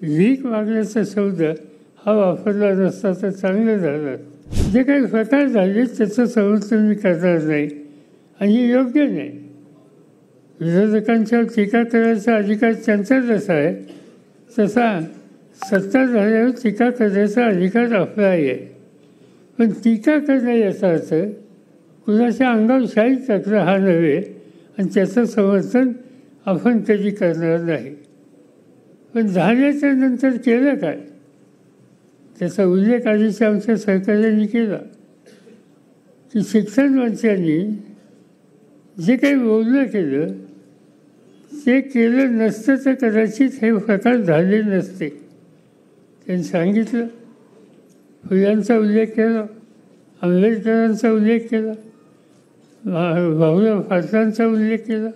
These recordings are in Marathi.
भीक मागण्याचा शब्द हा वापरला नसता तर चांगलं झालं. जे काही प्रकार झाले त्याचं समर्थन मी करणार नाही आणि हे योग्य नाही. विरोधकांच्यावर टीका करायचा अधिकार त्यांचाच असा आहे, तसा सत्ता झाल्यावर टीका करण्याचा अधिकार आपलाही आहे. पण टीका करणे याचा अर्थ कुणाच्या अंगावर शाही टाकणं हा नव्हे आणि त्याचं समर्थन आपण कधी करणार नाही. पण झाल्याच्या नंतर केलं काय त्याचा उल्लेख आधीच्या आमच्या सहकार्यांनी केला की शिक्षण मंत्र्यांनी जे काही बोलणं केलं ते केलं नसतं तर कदाचित हे प्रकार झाले नसते. त्यांनी सांगितलं, फुल्यांचा उल्लेख केला, आंबेडकरांचा उल्लेख केला, भाऊराव पाटलांचा उल्लेख केला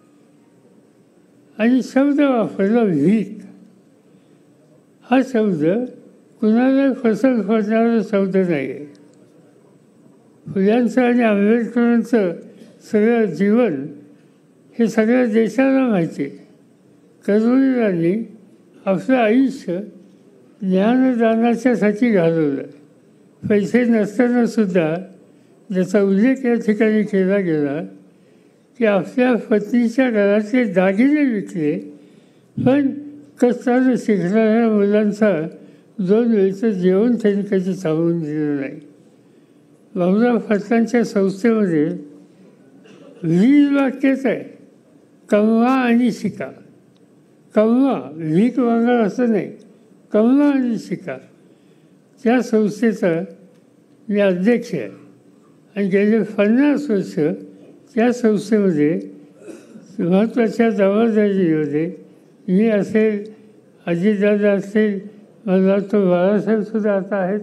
आणि शब्द वापरला भीक. हा शब्द कुणाला फसव पडणारा शब्द नाही आहे. फुल्यांचं आणि आंबेडकरांचं सगळं जीवन हे सगळ्या देशाला माहिती आहे. कर्मवीरांनी आपलं आयुष्य ज्ञानदानाच्यासाठी घालवलं. पैसे नसतानासुद्धा ज्याचा उल्लेख या ठिकाणी केला गेला की आपल्या पत्नीच्या घरातले दागिने विकले, पण कष्टानं शिकणाऱ्या मुलांचा 2 वेळचं जेवण त्यांनी कधी थांबवून दिलं नाही. भाऊराव पाटलांच्या संस्थेमध्ये 20 वाक्यच आहे, कमवा आणि शिका. कमवा, भीक मागा असं नाही, कमवा आणि शिका. त्या संस्थेचा मी अध्यक्ष आहे आणि गेले 50 वर्ष त्या संस्थेमध्ये महत्त्वाच्या जबाबदारीमध्ये मी असेल, अजितदादा असेल, मला वाटतं बाळासाहेबसुद्धा आता आहेत,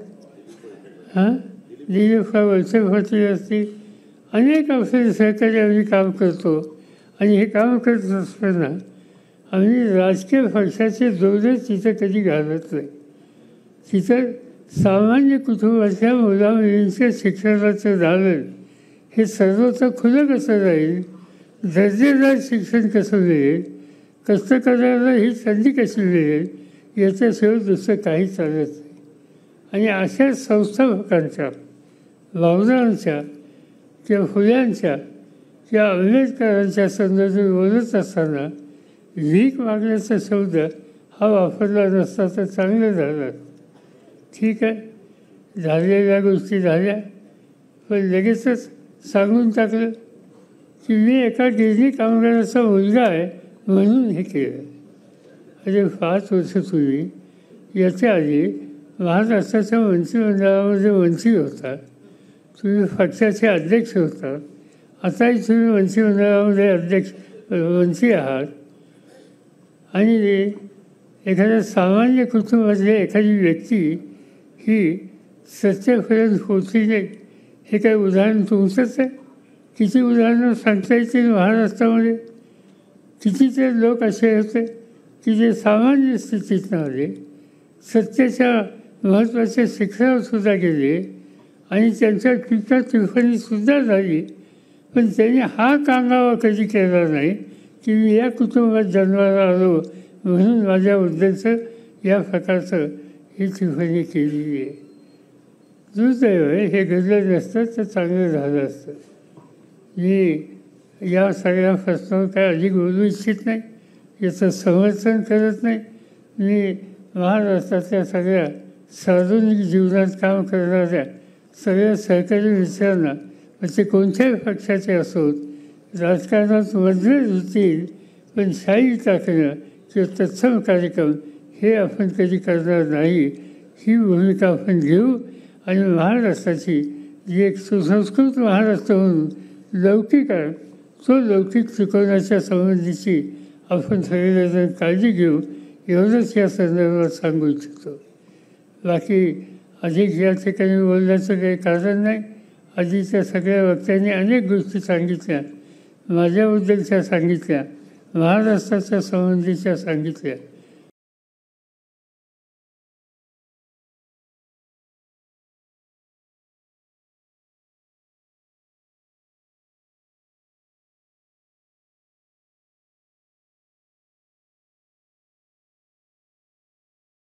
दिलीपराव वळसे पाटील असतील, अनेक अवसरी सहकारी आम्ही काम करतो. आणि हे काम करत असताना आम्ही राजकीय पक्षाचे दोरे तिथं कधी घालत नाही. तिथं सामान्य कुटुंबाच्या मुलामुलींच्या शिक्षणाचं दालन हे सर्वत्र खुलं कसं राहील, दर्जेदार शिक्षण कसं मिळेल, कष्टकऱ्याला ही संधी कशी मिळेल, याच्याशिवाय दुसरं काही चालत नाही. आणि अशा संस्थापकांच्या, भाऊरावांच्या किंवा फुल्यांच्या किंवा आंबेडकरांच्या संदर्भात बोलत असताना भीक मागण्याचा शब्द हा वापरला नसता तर चांगलं झालं. ठीक आहे, झालेल्या गोष्टी झाल्या, पण लगेचच सांगून टाकलं की मी एका गिरणी कामगाराचा मुलगा आहे म्हणून हे केलं. म्हणजे 5 वर्षापूर्वी याच्या आधी महाराष्ट्राच्या मंत्रिमंडळामध्ये मंत्री होता, तुम्ही पक्षाचे अध्यक्ष होता, आताही तुम्ही मंत्रिमंडळामध्ये मंत्री आहात आणि एखाद्या सामान्य कुटुंबातली एखादी व्यक्ती ही सत्तेपर्यंत पोचली नाही. हे काही उदाहरण तुमचंच आहे. किती उदाहरणं सांगता येतील महाराष्ट्रामध्ये. कितीतरी लोक असे होते की जे सामान्य स्थितीत आले, सत्तेच्या महत्त्वाच्या शिक्षणातसुद्धा गेले आणि त्यांच्या टीका टिप्पणीसुद्धा झाली, पण त्यांनी हा कांगावा कधी केला नाही की मी या कुटुंबात जन्माला आलो म्हणून माझ्याबद्दलचं या प्रकारचं ही टिप्पणी केलेली आहे. दुर्दैव आहे, हे घडलं नसतं तर चांगलं झालं असतं. मी या सगळ्या प्रश्नावर काय अधिक बोलू इच्छित नाही, याचं समर्थन करत नाही. मी महाराष्ट्रातल्या सगळ्या सार्वजनिक जीवनात काम करणाऱ्या सगळ्या सहकारी मित्रांना, म्हणजे कोणत्याही पक्षाचे असोत, राजकारणात मधले होतील, पण शाही टाकणं किंवा तत्सम कार्यक्रम हे आपण कधी करणार नाही. ही भूमिका आपण घेऊ आणि महाराष्ट्राची जी एक सुसंस्कृत महाराष्ट्र म्हणून लौकिक आहे, तो लौकिक टिकवण्याच्या संबंधीची आपण सगळेजण काळजी घेऊ, एवढंच या संदर्भात सांगू इच्छितो. बाकी अधिक या ठिकाणी बोलण्याचं काही कारण नाही. आधीच्या सगळ्या वक्त्यांनी अनेक गोष्टी सांगितल्या, माझ्याबद्दलच्या सांगितल्या, महाराष्ट्राच्या संबंधीच्या सांगितल्या.